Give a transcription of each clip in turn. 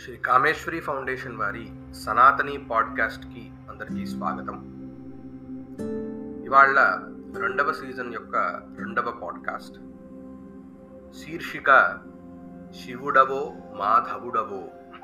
Shri Kameshwari foundation వారి సనాతని పాడ్కాస్ట్కి అందరికీ స్వాగతం. ఇవాళ 2వ సీజన్ యొక్క 2వ పాడ్కాస్ట్. శీర్షిక శివుడవో మాధవుడవో.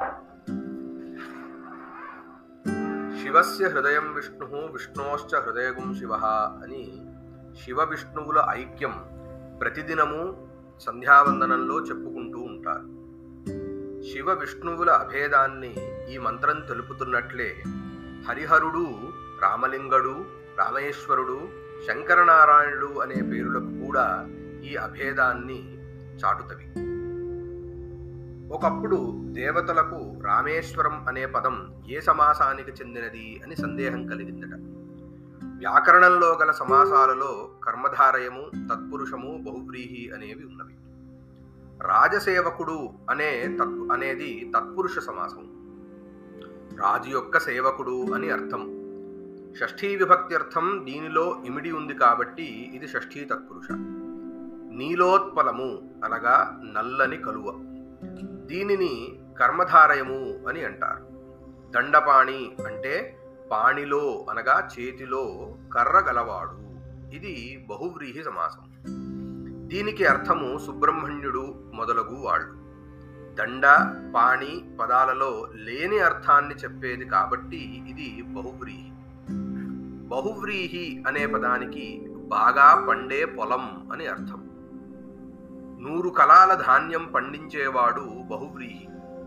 శివస్య హృదయం విష్ణు విష్ణోశ్చ హృదయగుం శివ అని శివ విష్ణువుల ఐక్యం ప్రతిదినము సంధ్యావందనంలో చెప్పుకుంటూ ఉంటారు. శివ విష్ణువుల అభేదాన్ని ఈ మంత్రం తెలుపుతున్నట్లే హరిహరుడు, రామలింగడు, రామేశ్వరుడు, శంకరనారాయణుడు అనే పేరులకు కూడా ఈ అభేదాన్ని చాటుతవి. ఒకప్పుడు దేవతలకు రామేశ్వరం అనే పదం ఏ సమాసానికి చెందినది అని సందేహం కలిగిందట. వ్యాకరణంలో గల సమాసాలలో కర్మధారయము, తత్పురుషము, బహువ్రీహి అనేవి ఉన్నవి. రాజసేవకుడు అనేది తత్పురుష సమాసం. రాజు యొక్క సేవకుడు అని అర్థం. షష్ఠీ విభక్తి అర్థం దీనిలో ఇమిడి ఉంది కాబట్టి ఇది షష్ఠీ తత్పురుష. నీలోత్పలము అనగా నల్లని కలువ, దీనిని కర్మధారయము అని అంటారు. దండపాణి అంటే పాణిలో అనగా చేతిలో కర్ర గలవాడు, ఇది బహువ్రీహి సమాసం. దీనికి అర్థము సుబ్రహ్మణ్యుడు మొదలగు వాళ్ళు. దండ, పాణి పదాలలో లేని అర్థాన్ని చెప్పేది కాబట్టి ఇది బహువ్రీహి. బహువ్రీహి అనే పదానికి బాగా పండే పొలం అని అర్థం. 100 కలాల ధాన్యం పండించేవాడు బహువ్రీహి.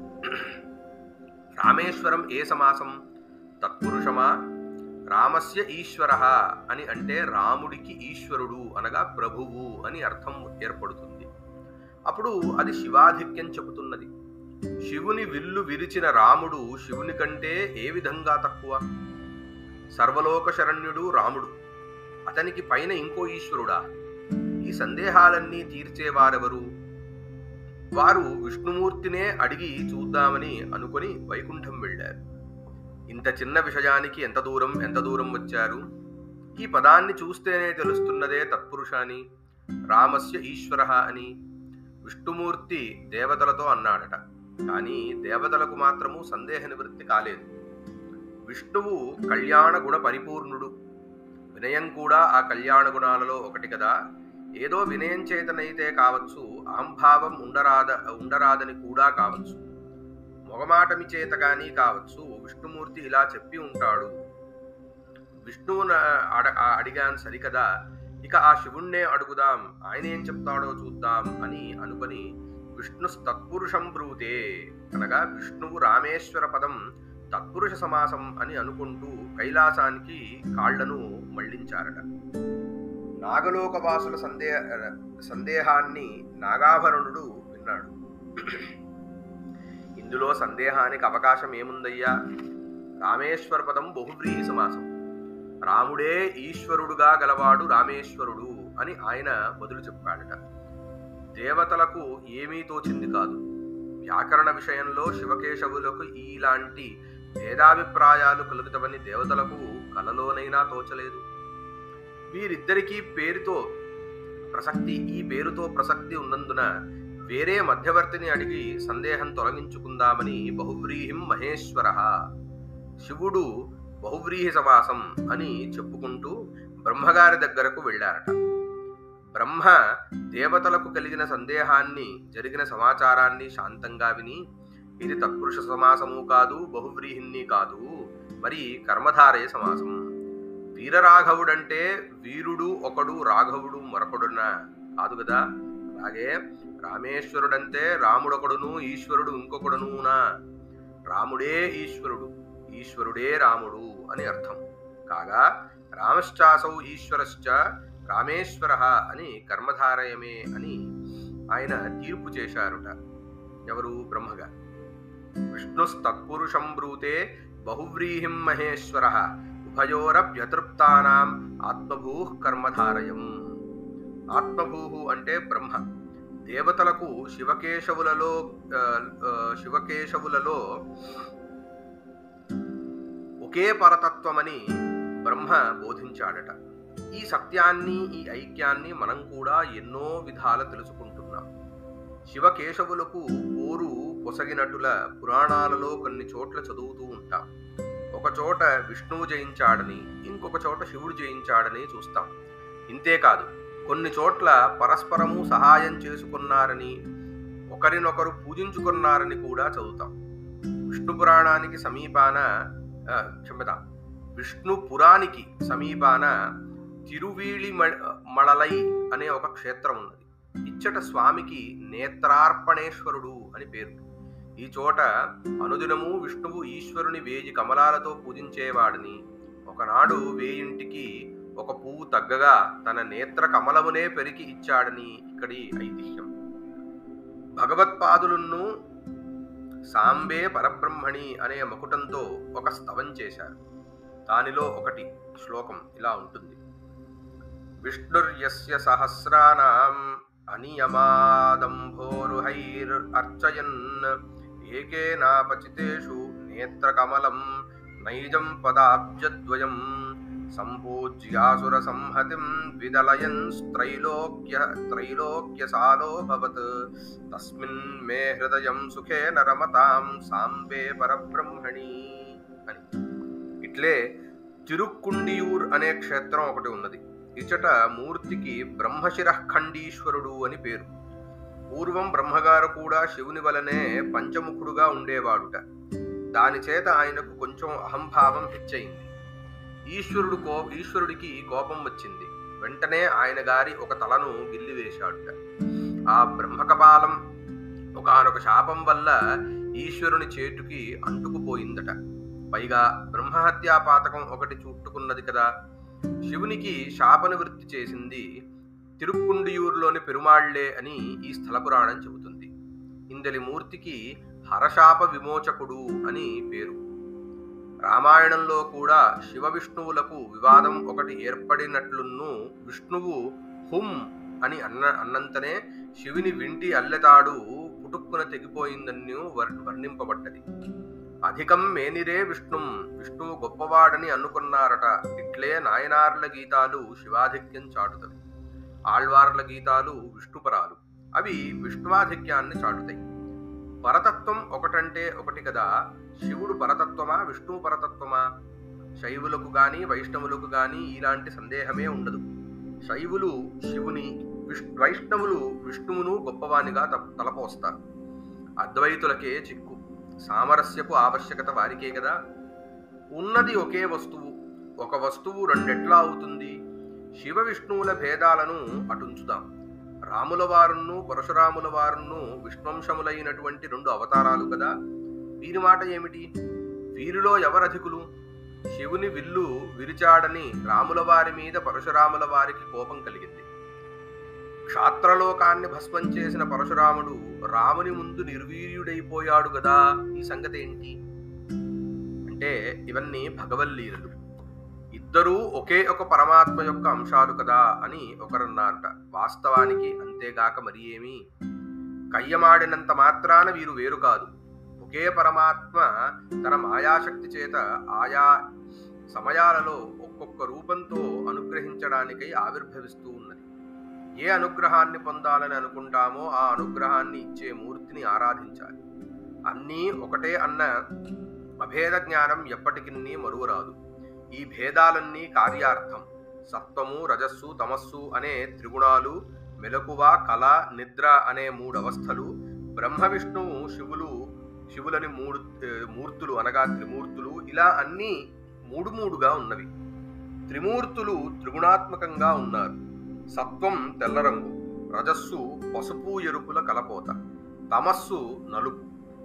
రామేశ్వరం ఏ సమాసం? తత్పురుషమా? రామస్య ఈశ్వరః అని అంటే రాముడికి ఈశ్వరుడు అనగా ప్రభువు అని అర్థం ఏర్పడుతుంది. అప్పుడు అది శివాధిక్యం చెబుతున్నది. శివుని విల్లు విరిచిన రాముడు శివుని కంటే ఏ విధంగా తక్కువ? సర్వలోక శరణ్యుడు రాముడు, అతనికి పైన ఇంకో ఈశ్వరుడా? ఈ సందేహాలన్నీ తీర్చేవారెవరు? వారు విష్ణుమూర్తినే అడిగి చూద్దామని అనుకొని వైకుంఠం వెళ్ళారు. ఇంత చిన్న విషయానికి ఎంత దూరం వచ్చారు? ఈ పదాన్ని చూస్తేనే తెలుస్తున్నదే తత్పురుషాని, రామస్య ఈశ్వరః అని. విష్ణుమూర్తి దేవతలతో అన్నాడట, కానీ దేవతలకు మాత్రము సందేహ నివృత్తి కాలేదు. విష్ణువు కళ్యాణ గుణ పరిపూర్ణుడు. వినయం కూడా ఆ కళ్యాణ గుణాలలో ఒకటి కదా. ఏదో వినయం చేతనైతే కావచ్చు, అహంభావం ఉండరాదని కూడా కావచ్చు, మొగమాటమి చేత కానీ కావచ్చు. విష్ణుమూర్తి ఇలా చెప్పి ఉంటాడు. విష్ణువును అడిగాను సరికదా, ఇక ఆ శివుణ్ణే అడుగుదాం, ఆయన ఏం చెప్తాడో చూద్దాం అని అనుకొని విష్ణు తత్పురుషం బ్రూతే అనగా విష్ణువు రామేశ్వర పదం తత్పురుష సమాసం అని అనుకుంటూ కైలాసానికి కాళ్లను మళ్లించారట. నాగలోకవాసుల సందేహాన్ని నాగాభరణుడు విన్నాడు. ఇందులో సందేహానికి అవకాశం ఏముందయ్యా? రామేశ్వర పదం బహువ్రీహి సమాసం. రాముడే ఈశ్వరుడుగా గలవాడు రామేశ్వరుడు అని ఆయన బదులు చెప్పాడట. దేవతలకు ఏమీ తోచింది కాదు. వ్యాకరణ విషయంలో శివకేశవులకు ఇలాంటి భేదాభిప్రాయాలు కలుగుతావని దేవతలకు కలలోనైనా తోచలేదు. వీరిద్దరికీ ఈ పేరుతో ప్రసక్తి ఉన్నందున వేరే మధ్యవర్తిని అడిగి సందేహం తొలగించుకుందామని బహువ్రీహిం మహేశ్వరః, శివుడు బహువ్రీహి సమాసం అని చెప్పుకుంటూ బ్రహ్మగారి దగ్గరకు వెళ్ళారట. బ్రహ్మ దేవతలకు కలిగిన సందేహాన్ని, జరిగిన సమాచారాన్ని శాంతంగా విని, ఇది తత్పురుష సమాసము కాదు, బహువ్రీహిని కాదు, మరి కర్మధారయ సమాసం. వీరరాఘవుడంటే వీరుడు ఒకడు, రాఘవుడు మరొకడునా? కాదు కదా. అలాగే రామేశ్వరుడంటే రాముడొకడును, ఈశ్వరుడు ఇంకొకడునునా? రాముడే ఈశ్వరుడు, ఈశ్వరుడే రాముడు అని అర్థం. కాగా రామశ్చాసౌ ఈశ్వరశ్చ రామేశ్వరః అని కర్మధారయమే అని ఆయన తీర్పు చేశారుట. ఎవరు? బ్రహ్మగా. విష్ణుస్తత్పురుషం బ్రూతే బహువ్రీహిం మహేశ్వరః ఉభయోరప్యతృప్తానాం ఆత్మభూః కర్మధారయం. ఆత్మభూః అంటే బ్రహ్మ. దేవతలకు శివకేశవులలో ఒకే పరతత్వమని బ్రహ్మ బోధించాడట. ఈ సత్యాన్ని, ఈ ఐక్యాన్ని మనం కూడా ఎన్నో విధాల తెలుసుకుంటున్నాం. శివకేశవులకు పోరు పొసగినట్టుల పురాణాలలో కొన్ని చోట్ల చదువుతూ ఉంటాం. ఒక చోట విష్ణువు జయించాడని, ఇంకొక చోట శివుడు జయించాడని చూస్తాం. ఇంతేకాదు, కొన్ని చోట్ల పరస్పరము సహాయం చేసుకున్నారని, ఒకరినొకరు పూజించుకున్నారని కూడా చదువుతాం. విష్ణు పురాణానికి సమీపాన విష్ణుపురానికి సమీపాన తిరువీళిమళలై అనే ఒక క్షేత్రం ఉన్నది. ఇచ్చట స్వామికి నేత్రార్పణేశ్వరుడు అని పేరు. ఈ చోట అనుదినము విష్ణువు ఈశ్వరుని 1000 కమలాలతో పూజించేవాడని, ఒకనాడు 1000ంటికి ఒక పువ్వు తగ్గగా తన నేత్ర కమలమునే పెరికి ఇచ్చాడని ఇక్కడి ఐతిహ్యం. భగవత్పాదులను సాంబే పరబ్రహ్మణి అనే మకుటంతో ఒక స్తవం చేశారు. దానిలో ఒకటి శ్లోకం ఇలా ఉంటుంది: విష్ణుర్యస్య సహస్రానాం అనియమాదంభోరుహైర్ అర్చయన్ ఏకేనాపచితేషు నేత్రకమలం నైజం పదాబ్జద్వయం సంపూజ్యాసుర సంహతిం విదలయన్ త్రైలోక్యసాలోభవత్ తస్మిన్ మే హృదయం సుఖేన రమతాం సాంబే పరబ్రహ్మణి అని. ఇట్లే తిరుక్కుండియూర్ అనే క్షేత్రం ఒకటి ఉన్నది. ఇచ్చట మూర్తికి బ్రహ్మశిరఖండీశ్వరుడు అని పేరు. పూర్వం బ్రహ్మగారు కూడా శివుని వలనే పంచముఖుడుగా ఉండేవాడుట. దాని చేత ఆయనకు కొంచెం అహంభావం హెచ్చయింది. ఈశ్వరుడికి కోపం వచ్చింది. వెంటనే ఆయన గారి ఒక తలను గిల్లివేశాడుట. ఆ బ్రహ్మకపాలం ఒకానొక శాపం వల్ల ఈశ్వరుని చేటుకి అంటుకుపోయిందట. పైగా బ్రహ్మహత్యా పాతకం ఒకటి చుట్టుకున్నది కదా. శివునికి శాప నివృత్తి చేసింది తిరుక్కుండియూరులోని పెరుమాళ్లే అని ఈ స్థల పురాణం చెబుతుంది. ఇందలి మూర్తికి హరశాప విమోచకుడు అని పేరు. రామాయణంలో కూడా శివ విష్ణువులకు వివాదం ఒకటి ఏర్పడినట్లున్ను విష్ణువు హుం అని అన్నంతనే శివుని వింటి అల్లెతాడు పుటుక్కున తెగిపోయిందని వర్ణింపబడ్డది. అధికం మేనిరే విష్ణువు గొప్పవాడని అనుకున్నారట. ఇట్లే నాయనార్ల గీతాలు శివాధిక్యం చాటుతవి, ఆళ్వార్ల గీతాలు విష్ణుపరాలు. అవి విష్ణువాధిక్యాన్ని చాటుతాయి. పరతత్వం ఒకటంటే ఒకటి కదా. శివుడు పరతత్వమా, విష్ణువు పరతత్వమా? శైవులకు గాని వైష్ణవులకు గాని ఇలాంటి సందేహమే ఉండదు. శైవులు శివుని, వైష్ణవులు విష్ణువును గొప్పవానిగా తలపోస్తారు. అద్వైతులకే చిక్కు. సామరస్యపు ఆవశ్యకత వారికే కదా. ఉన్నది ఒకే వస్తువు, ఒక వస్తువు రెండెట్లా అవుతుంది? శివ విష్ణువుల భేదాలను అటుంచుదాం. రాముల వారును పరశురాముల వారును విష్ణువంశములైనటువంటి 2 అవతారాలు కదా. వీరి మాట ఏమిటి? వీరిలో ఎవరధికులు? శివుని విల్లు విరిచాడని రాముల వారి మీద పరశురాముల వారికి కోపం కలిగింది. క్షాత్రలోకాన్ని భస్మం చేసిన పరశురాముడు రాముని ముందు నిర్వీర్యుడైపోయాడు కదా. ఈ సంగతి ఏంటి అంటే, ఇవన్నీ భగవల్లీలలు. ఇద్దరూ ఒకే ఒక పరమాత్మ యొక్క అంశాలు కదా అని ఒకరన్నారట. వాస్తవానికి అంతేగాక మరి ఏమి? కయ్యమాడినంత మాత్రాన వీరు వేరు కాదు. ఒకే పరమాత్మ తన మాయాశక్తి చేత ఆయా సమయాలలో ఒక్కొక్క రూపంతో అనుగ్రహించడానికై ఆవిర్భవిస్తూ ఉన్నది. ఏ అనుగ్రహాన్ని పొందాలని అనుకుంటామో ఆ అనుగ్రహాన్ని ఇచ్చే మూర్తిని ఆరాధించాలి. అన్నీ ఒకటే అన్న అభేద జ్ఞానం ఎప్పటికిన్నీ మరువరాదు. ఈ భేదాలన్నీ కార్యార్థం. సత్వము, రజస్సు, తమస్సు అనే త్రిగుణాలు, మెలకువ, కళ, నిద్ర అనే 3 అవస్థలు, బ్రహ్మ విష్ణువు శివులని 3 మూర్తులు అనగా త్రిమూర్తులు, ఇలా అన్నీ 3 ఉన్నవి. త్రిమూర్తులు త్రిగుణాత్మకంగా ఉన్నారు. సత్వం తెల్ల రంగు, రజస్సు పసుపు ఎరుపుల కలపోత, తమస్సు నలుపు,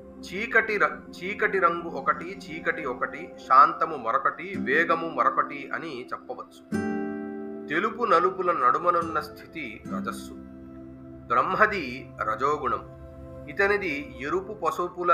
చీకటి రంగు ఒకటి, చీకటి ఒకటి, శాంతము మరొకటి, వేగము మరొకటి అని చెప్పవచ్చు. తెలుపు నలుపుల నడుమనున్న స్థితి రజస్సు. బ్రహ్మది రజోగుణం. ఇతనిది ఎరుపు పసుపుల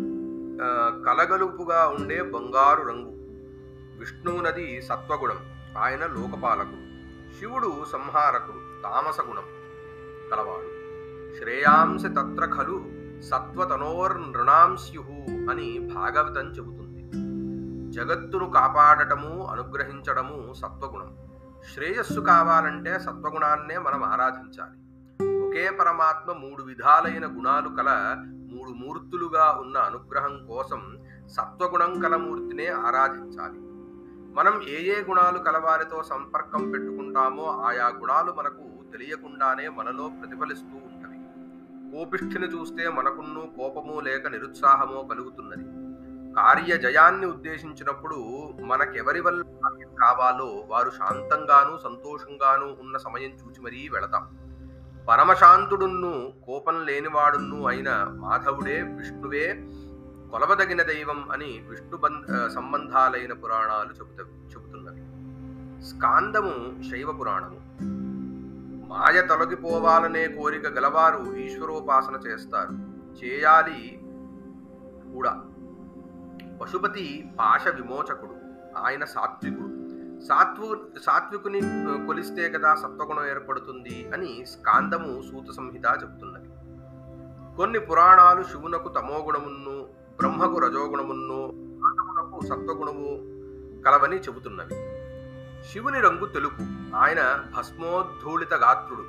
కలగలుపుగా ఉండే బంగారు రంగు. విష్ణువునది సత్వగుణం. ఆయన లోకపాలకుడు. శివుడు సంహారకుడు, తామస గుణం కలవాడు. శ్రేయాంసి తత్ర ఖలు సత్వతనోర్నృణాం స్యుః అని భాగవతం చెబుతుంది. జగత్తును కాపాడటము, అనుగ్రహించడము సత్వగుణం. శ్రేయస్సు కావాలంటే సత్వగుణాన్నే మనం ఆరాధించాలి. ఒకే పరమాత్మ మూడు విధాలైన గుణాలు కల మూడు మూర్తులుగా ఉన్న అనుగ్రహం కోసం సత్వగుణం కల మూర్తినే ఆరాధించాలి. మనం ఏ ఏ గుణాలు కలవారితో సంపర్కం పెట్టుకుంటామో ఆయా గుణాలు మనకు తెలియకుండానే మనలో ప్రతిఫలిస్తూ ఉంటవి. కోపిష్ఠిని చూస్తే మనకున్ను కోపము లేక నిరుత్సాహమో కలుగుతున్నది. కార్య జయాన్ని ఉద్దేశించినప్పుడు మనకెవరి వల్ల కార్యం కావాలో వారు శాంతంగాను సంతోషంగాను ఉన్న సమయం చూచి మరీ వెళతాం. పరమశాంతుడున్ను కోపం లేనివాడున్ను అయిన మాధవుడే విష్ణువే కొలవదగిన దైవం అని విష్ణు సంబంధాలైన పురాణాలు చెబుతున్నవి. స్కాందము శైవ పురాణము. మాయ తొలగిపోవాలనే కోరిక గలవారు ఈశ్వరోపాసన చేస్తారు, చేయాలి కూడా. పశుపతి పాశ విమోచకుడు, ఆయన సాత్వికుడు. సాత్వికుని కొలిస్తే కదా సత్వగుణం ఏర్పడుతుంది అని స్కాందము సూత సంహిత చెబుతున్నది. కొన్ని పురాణాలు శివునకు తమోగుణమును, బ్రహ్మకు రజోగుణమును, మాధవునకు సత్వగుణము కలవని చెబుతున్నవి. శివుని రంగు తెలుపు, ఆయన భస్మోద్ధూళిత గాత్రుడు.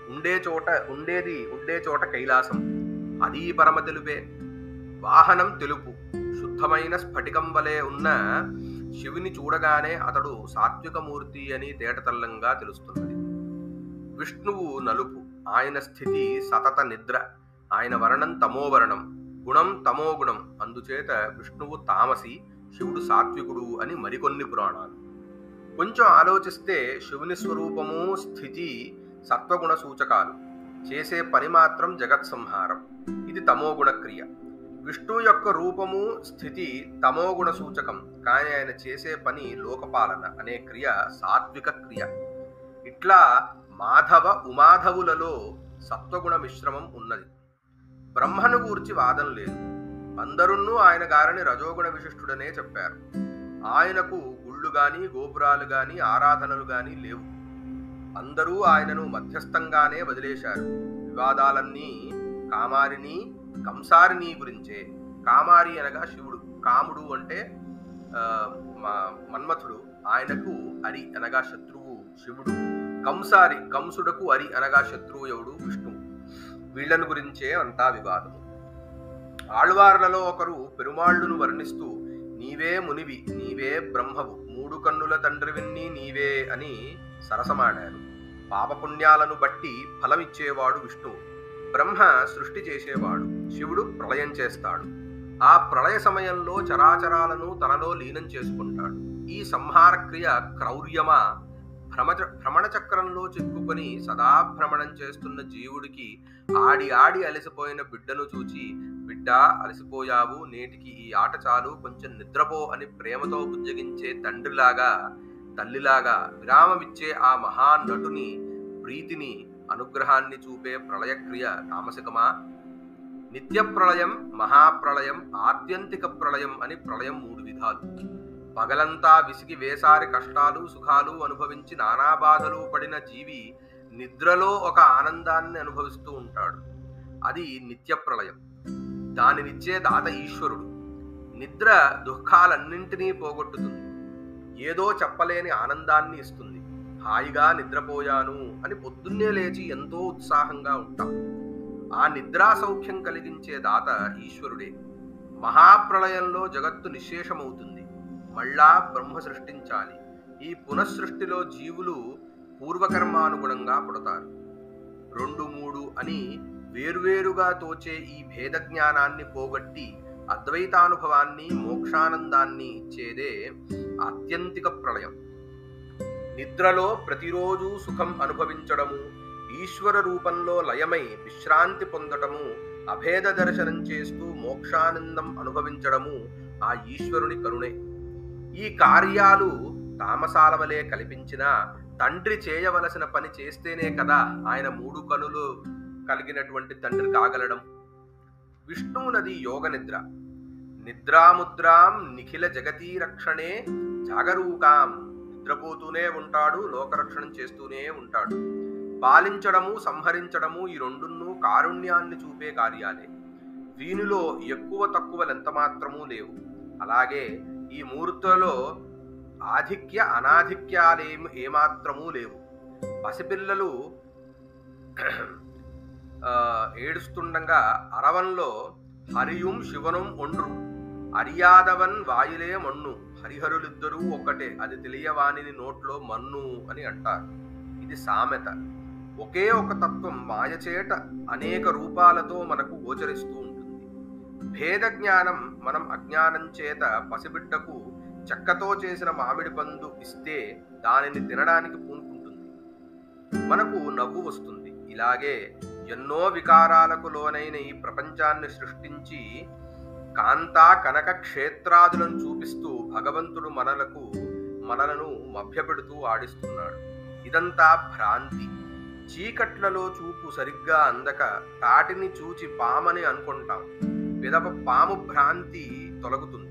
ఉండే చోట కైలాసం, అది పరమ తెలుపే. వాహనం తెలుపు, శుద్ధమైన స్ఫటికం వలె ఉన్న శివుని చూడగానే అతడు సాత్వికమూర్తి అని తేటతల్లంగా తెలుస్తున్నది. విష్ణువు నలుపు, ఆయన స్థితి సతత నిద్ర, ఆయన వర్ణం తమోవర్ణం, గుణం తమోగుణం. అందుచేత విష్ణువు తామసి, శివుడు సాత్వికుడు అని మరికొన్ని పురాణాలు. కొంచెం ఆలోచిస్తే శివుని స్వరూపము స్థితి సత్వగుణ సూచకాలు, చేసే పని మాత్రం జగత్ సంహారం, ఇది తమోగుణ క్రియ. విష్ణు యొక్క రూపము స్థితి తమోగుణ సూచకం, కానీ ఆయన చేసే పని లోకపాలన అనే క్రియ సాత్విక క్రియ. ఇట్లా మాధవ ఉమాధవులలో సత్వగుణ మిశ్రమం ఉన్నది. బ్రహ్మను గూర్చి వాదం లేదు. అందరున్నూ ఆయన గారిని రజోగుణ విశిష్టుడనే చెప్పారు. ఆయనకు గుళ్ళు గాని గోపురాలు గాని ఆరాధనలు గాని లేవు. అందరూ ఆయనను మధ్యస్థంగానే వదిలేశారు. వివాదాలన్నీ కామారిని కంసారిని గురించే. కామారి అనగా శివుడు, కాముడు అంటే మన్మథుడు, ఆయనకు అరి అనగా శత్రువు శివుడు. కంసారి, కంసుడకు అరి అనగా శత్రువు ఎవడు? విష్ణువు. వీళ్లను గురించే అంతా వివాదము. ఆళ్వార్లలో ఒకరు పెరుమాళ్లును వర్ణిస్తూ నీవే మునివి, నీవే బ్రహ్మవు, మూడు కన్నుల తండ్రివిన్ని నీవే అని సరసమాడారు. పాపపుణ్యాలను బట్టి ఫలమిచ్చేవాడు విష్ణువు. బ్రహ్మ సృష్టి చేసేవాడు, శివుడు ప్రళయం చేస్తాడు. ఆ ప్రళయ సమయంలో చరాచరాలను తనలో లీనం చేసుకుంటాడు. ఈ సంహార క్రియ క్రౌర్యమా? భ్రమణ చక్రంలో చిక్కుకొని సదా భ్రమణం చేస్తున్న జీవుడికి ఆడి ఆడి అలసిపోయిన బిడ్డను చూచి, బిడ్డా అలసిపోయావు, నేటికి ఈ ఆట చాలు, కొంచెం నిద్రపో అని ప్రేమతో బుజ్జగించే తండ్రిలాగా తల్లిలాగా విరామమిచ్చే ఆ మహానటుని ప్రీతిని అనుగ్రహాన్ని చూపే ప్రళయక్రియ తామసికమా? నిత్య ప్రళయం, మహాప్రళయం, ఆత్యంతిక ప్రళయం అని ప్రళయం మూడు విధాలు. పగలంతా విసిగి వేసారి కష్టాలు సుఖాలు అనుభవించి నానా బాధలు పడిన జీవి నిద్రలో ఒక ఆనందాన్ని అనుభవిస్తూ ఉంటాడు. అది నిత్య ప్రళయం. దానినిచ్చే దాత ఈశ్వరుడు. నిద్ర దుఃఖాలన్నింటినీ పోగొట్టుతుంది, ఏదో చెప్పలేని ఆనందాన్ని ఇస్తుంది. హాయిగా నిద్రపోయాను అని పొద్దున్నే లేచి ఎంతో ఉత్సాహంగా ఉంటాం. ఆ నిద్రా సౌఖ్యం కలిగించే దాత ఈశ్వరుడే. మహాప్రళయంలో జగత్తు నిశ్శేషమవుతుంది, మళ్ళా బ్రహ్మ సృష్టించాలి. ఈ పునఃసృష్టిలో జీవులు పూర్వకర్మానుగుణంగా పుడతారు. 2, 3 అని వేర్వేరుగా తోచే ఈ భేద జ్ఞానాన్ని పోగొట్టి అద్వైతానుభవాన్ని మోక్షానందాన్ని ఇచ్చేదే ఆత్యంతిక ప్రళయం. నిద్రలో ప్రతిరోజు సుఖం అనుభవించడము, ఈశ్వర రూపంలో లయమై విశ్రాంతి పొందటము, అభేద దర్శనం చేస్తూ మోక్షానందం అనుభవించడము ఆ ఈశ్వరుని కరుణే. ఈ కార్యాలు తామసాల వలె కల్పించినా తండ్రి చేయవలసిన పని చేస్తేనే కదా ఆయన మూడు కనులు కలిగినటువంటి తండ్రి కాగలడం. విష్ణువునది యోగ నిద్ర. నిద్రాముద్రాం నిఖిల జగతీ రక్షణే జాగరూకాం. నిద్రపోతూనే ఉంటాడు, లోకరక్షణం చేస్తూనే ఉంటాడు. పాలించడము సంహరించడము ఈ రెండున్నూ కారుణ్యాన్ని చూపే కార్యాలే. వీనిలో ఎక్కువ తక్కువలెంత మాత్రమూ లేవు. అలాగే ఈ మూర్తులలో ఆధిక్య అనాధిక్యాలేమి ఏమాత్రమూ లేవు. పసిపిల్లలు ఏడుస్తుండగా అరవంలో హరియుం శివనుం ఒండ్రు అరియాదవన్ వాయులే మన్ను, హరిహరులిద్దరూ ఒక్కటే, అది తెలియవానిని నోట్లో మన్ను అని అంటారు. ఇది సామెత. ఒకే ఒక తత్వం మాయచేట అనేక రూపాలతో మనకు గోచరిస్తూ ఉంటుంది. భేద జ్ఞానం మనం అజ్ఞానం చేత పసిబిడ్డకు చెక్కతో చేసిన మామిడి పండు ఇస్తే దానిని తినడానికి పూనుకుంటుంది, మనకు నవ్వు వస్తుంది. ఇలాగే ఎన్నో వికారాలకు లోనైన ఈ ప్రపంచాన్ని సృష్టించి కాంతా కనక క్షేత్రాదులను చూపిస్తూ భగవంతుడు మనలను మభ్యపెడుతూ ఆడిస్తున్నాడు. ఇదంతా భ్రాంతి. చీకట్లలో చూపు సరిగ్గా అందక తాటిని చూచి పామని అనుకుంటాం. పిదప పాము భ్రాంతి తొలగుతుంది.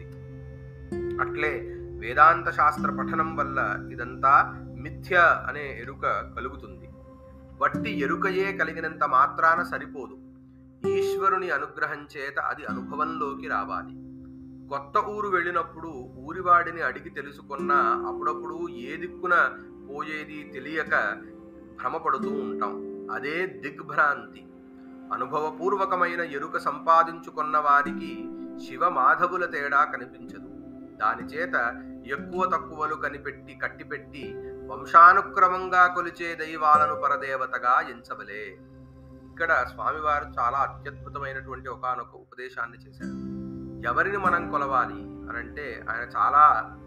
అట్లే వేదాంత శాస్త్ర పఠనం వల్ల ఇదంతా మిథ్య అనే ఎరుక కలుగుతుంది. వట్టి ఎరుకయే కలిగినంత మాత్రాన సరిపోదు, ఈశ్వరుని అనుగ్రహం చేత అది అనుభవంలోకి రావాలి. కొత్త ఊరు వెళ్ళినప్పుడు ఊరివాడిని అడిగి తెలుసుకున్నా అప్పుడప్పుడు ఏ దిక్కున పోయేది తెలియక భ్రమపడుతూ ఉంటాం. అదే దిగ్భ్రాంతి. అనుభవపూర్వకమైన ఎరుక సంపాదించుకున్న వారికి శివమాధవుల తేడా కనిపించదు. దానిచేత ఎక్కువ తక్కువలు కట్టిపెట్టి వంశానుక్రమంగా కొలిచే దైవాలను పరదేవతగా ఎంచవలే. ఇక్కడ స్వామివారు చాలా అత్యద్భుతమైనటువంటి ఒకానొక ఉపదేశాన్ని చేశారు. ఎవరిని మనం కొలవాలి అనంటే ఆయన చాలా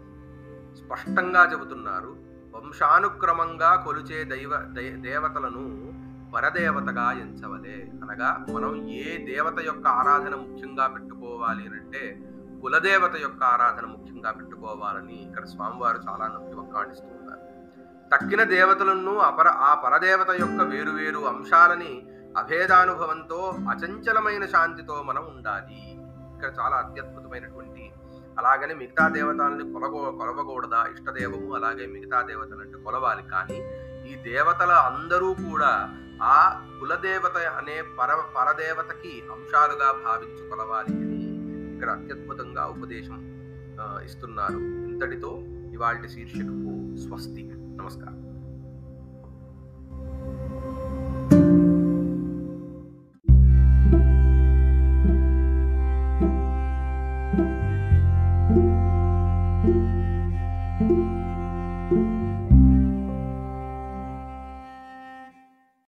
స్పష్టంగా చెబుతున్నారు. వంశానుక్రమంగా కొలిచే దేవతలను పరదేవతగా ఎంచవలే. అనగా మనం ఏ దేవత యొక్క ఆరాధన ముఖ్యంగా పెట్టుకోవాలి అనంటే కులదేవత యొక్క ఆరాధన ముఖ్యంగా పెట్టుకోవాలని ఇక్కడ స్వామివారు చాలా నొక్కి వక్కాణిస్తూ ఉన్నారు. తక్కిన దేవతలను ఆ పరదేవత యొక్క వేరువేరు అంశాలని అభేదానుభవంతో అచంచలమైన శాంతితో మనం ఉండాలి. ఇక్కడ చాలా అత్యద్భుతమైనటువంటి, అలాగని మిగతా దేవతల్ని కొలవకూడదా, ఇష్టదేవము అలాగే మిగతా దేవతలంటే కొలవాలి. కానీ ఈ దేవతల అందరూ కూడా ఆ కులదేవత అనే పరదేవతకి అంశాలుగా భావించి కొలవాలి అని ఇక్కడ అత్యద్భుతంగా ఉపదేశం ఇస్తున్నారు. ఇంతటితో ఇవాల్టి శీర్షికకు స్వస్తి. నమస్కారం.